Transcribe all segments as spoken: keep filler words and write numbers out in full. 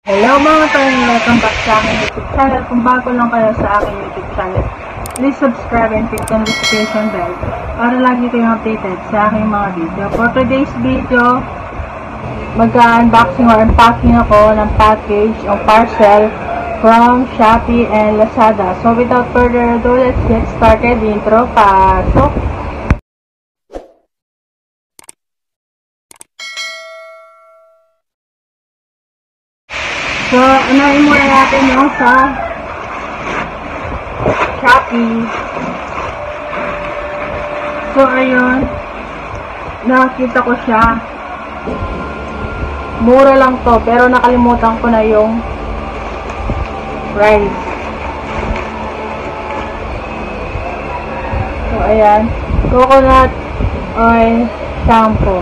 Hello mga tol, welcome back sa aking YouTube channel. Kung bago lang kayo sa aking YouTube channel, please subscribe and click the notification bell para lagi kayong updated sa aking mga video. For today's video, mag-unboxing or unpacking ako ng package o parcel from Shopee and Lazada. So without further ado, let's get started. Intro, pasok! So, unahin muna natin yung sa Shopee. So, ayun. Nakita ko siya. Mura lang to, pero nakalimutan ko na yung price. So, ayan. Coconut oil shampoo.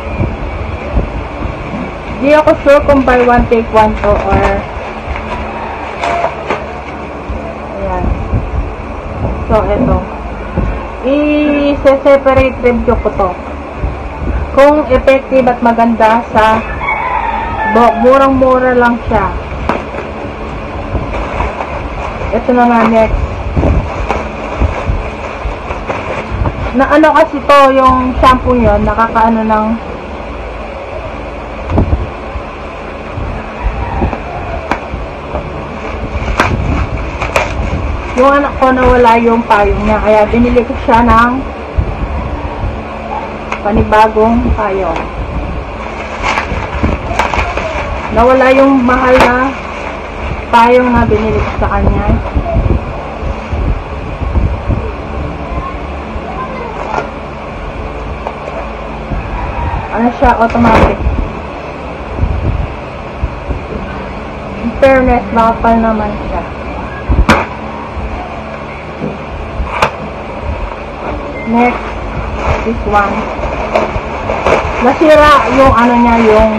Di ako sure kung buy one take one to or ayan. So, ito. I-separate review ko to. Kung effective at maganda sa murang-mura lang siya. Ito na nga next. Na ano kasi to, yung shampoo yun, nakakaano ng yung anak ko nawala yung payong niya, kaya binili ko siya ng panibagong payong. Nawala yung mahal na payong na binili ko sa kanya. Ano siya? Automatic. In fairness, makapal naman siya. Next, this one. Nasira yung ano niya, yung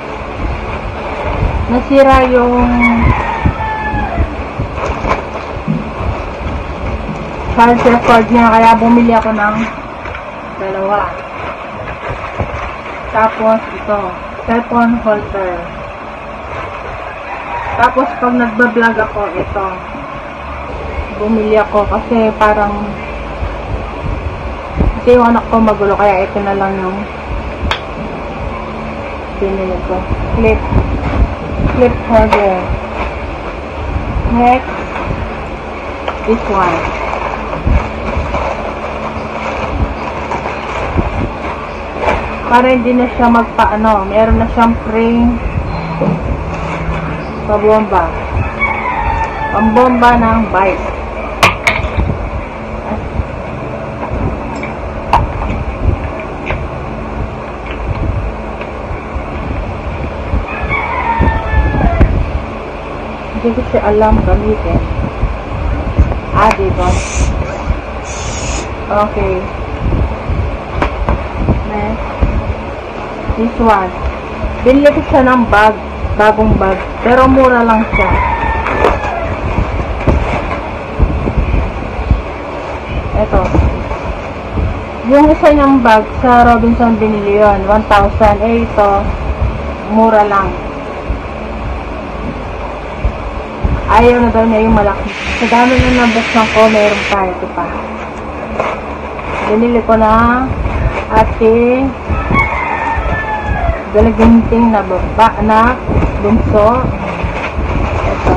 nasira yung charger cord niya, kaya bumili ako ng dalawa. Tapos ito, cellphone holder. Tapos pag nagbablog ako, ito bumili ako kasi parang kasi yung anak ko magulo, kaya ito na lang yung binili ko. Clip. Clip holder. Next, this one. Para hindi na siya magpaano, meron na siyang spring pabomba. Pambomba ng bike. Hindi ko siya alam gamitin. Ah, diba? Okay. Next. This one. Binili ko siya ng bag. Bagong bag. Pero mura lang siya. Ito. Yung isa niyang bag sa Robinson binili yun. one thousand. Eh, ito. Mura lang. Ayaw na daw niya yung malaki. Sa dami na nabuksan ko, meron tayo. Ito pa. Binili ko na ating galaginting na baba na bunso. Ito.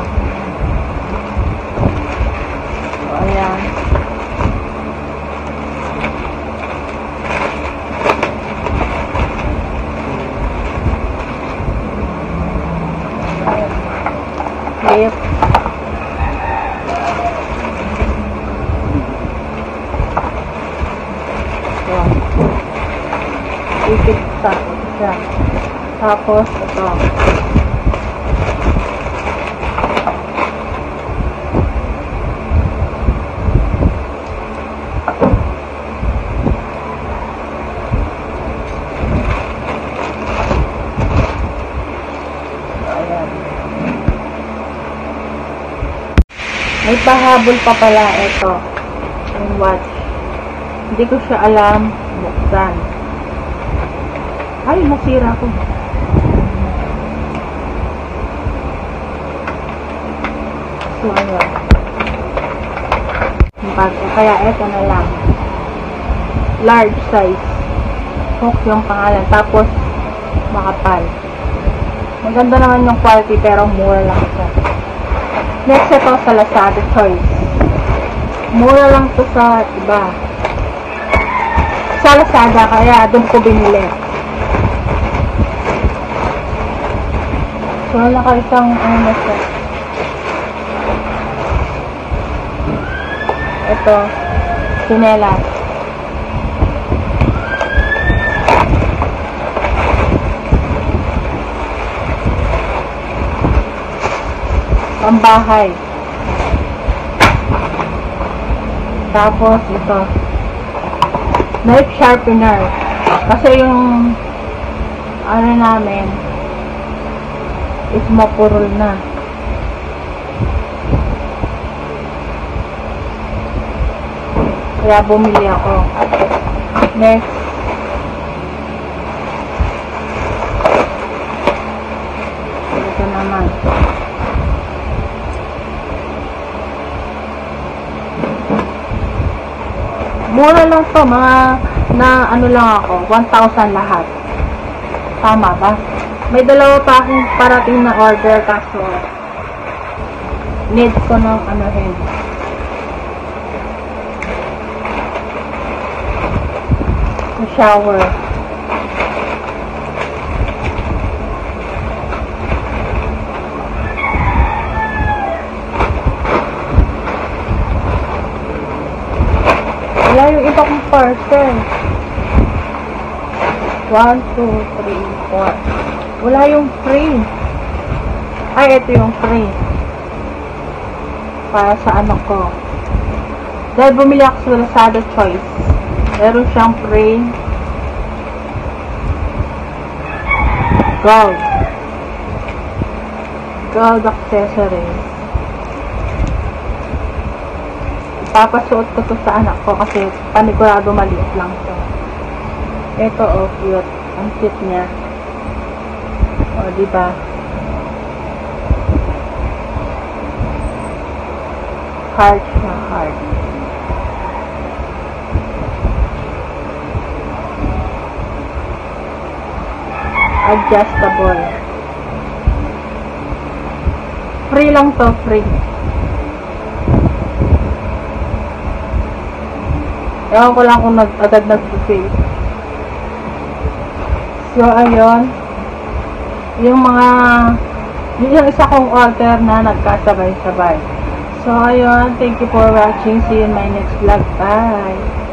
So, ayan. Clip. Ipit sa siya. Tapos ito. Ayan. May pahabol pa pala ito. Yung watch. Hindi ko siya alam buksan. Ay, nasira ko. So, ayun. Bago. Kaya, eto na lang. Large size. Hook yung pangalan. Tapos, makapal. Maganda naman yung quality, pero mura lang siya. Next, ito sa Lazada Choice. Mura lang to sa iba. Sa Lazada, kaya doon ko binili. So, naka isang, ano na siya. Ito, sinelas. Pambahay. Tapos, ito. Knife sharpener. Kasi yung, ano namin, is mapurol na. Kaya bumili ako. Next. Ito naman. Mura lang to, mga na ano lang ako, one thousand lahat. Tama ba? May dalawa pa akong parating na order kaso need ko ng ano rin. Shower. Wala yung iba kong parcel. one, two, three, four. Wala yung free. Ay, ito yung free. Para sa ano ko. Dahil bumili ako sa Lazada Choice. Meron siyang free. Gold. Gold accessories. Papasuot ko to sa anak ko kasi panigurado maliit lang to. Ito oh, cute. Ang cute niya. O, diba? Heart siya, heart. Adjustable. Free lang to, free. Ewan ko lang kung nag agad nag-face. So, ayun. Yung mga, yun yung isa kong order na nagkasabay-sabay. So, ayun. Thank you for watching. See you in my next vlog. Bye!